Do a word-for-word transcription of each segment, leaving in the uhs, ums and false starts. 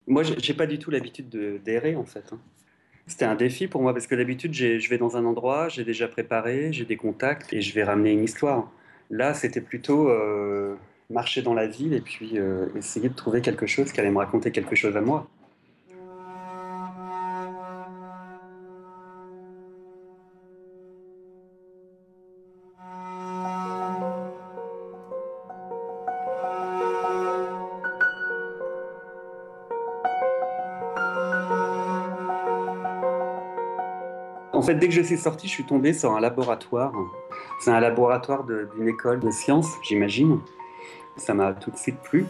Moi, j'ai j'ai pas du tout l'habitude de d'errer, en fait, hein. C'était un défi pour moi parce que d'habitude, j'ai je vais dans un endroit, j'ai déjà préparé, j'ai des contacts et je vais ramener une histoire. Là, c'était plutôt, heu, marcher dans la ville et puis, heu, essayer de trouver quelque chose qui allait me raconter quelque chose à moi. En fait, dès que je suis sorti, je suis tombé sur un laboratoire. C'est un laboratoire de d'une école de sciences, j'imagine. Ça m'a tout de suite plu.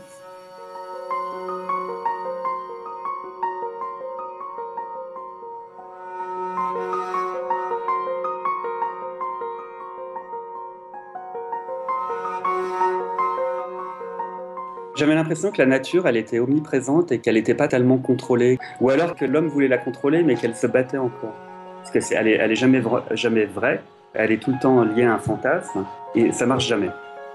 J'avais l'impression que la nature, elle était omniprésente et qu'elle n'était pas tellement contrôlée. Ou alors que l'homme voulait la contrôler, mais qu'elle se battait encore. Parce que c'est, elle est, elle est jamais, vra- jamais vraie. Elle est tout le temps liée à un fantasme et ça marche jamais.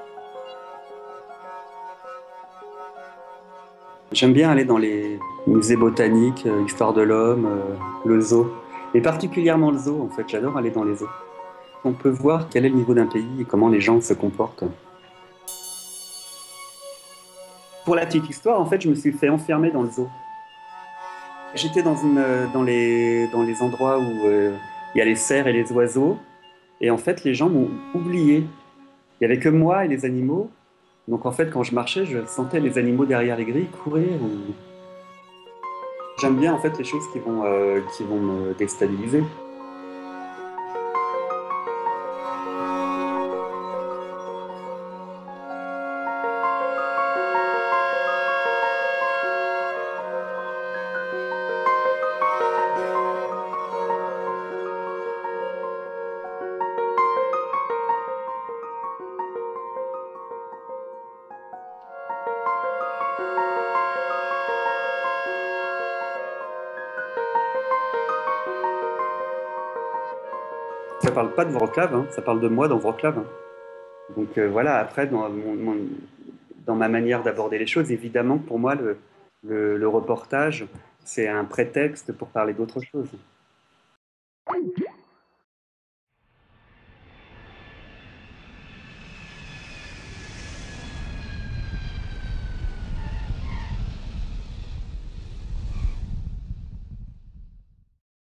J'aime bien aller dans les musées botaniques, euh, Histoire de l'homme, euh, le zoo. Et particulièrement le zoo, en fait. J'adore aller dans les zoos. On peut voir quel est le niveau d'un pays et comment les gens se comportent. Pour la petite histoire, en fait, je me suis fait enfermer dans le zoo. J'étais dans, une, euh, dans, les, dans les endroits où euh, il y a les cerfs et les oiseaux. Et en fait, les gens m'ont oublié. Il n'y avait que moi et les animaux. Donc en fait, quand je marchais, je sentais les animaux derrière les grilles courir. ou- J'aime bien en fait les choses qui vont, euh, qui vont me déstabiliser. Ça parle pas de Wroclaw, hein, ça parle de moi dans Wroclaw, hein. Donc euh, voilà, après, dans, mon- mon- dans ma manière d'aborder les choses, évidemment, pour moi, le, le, le reportage, c'est un prétexte pour parler d'autre chose.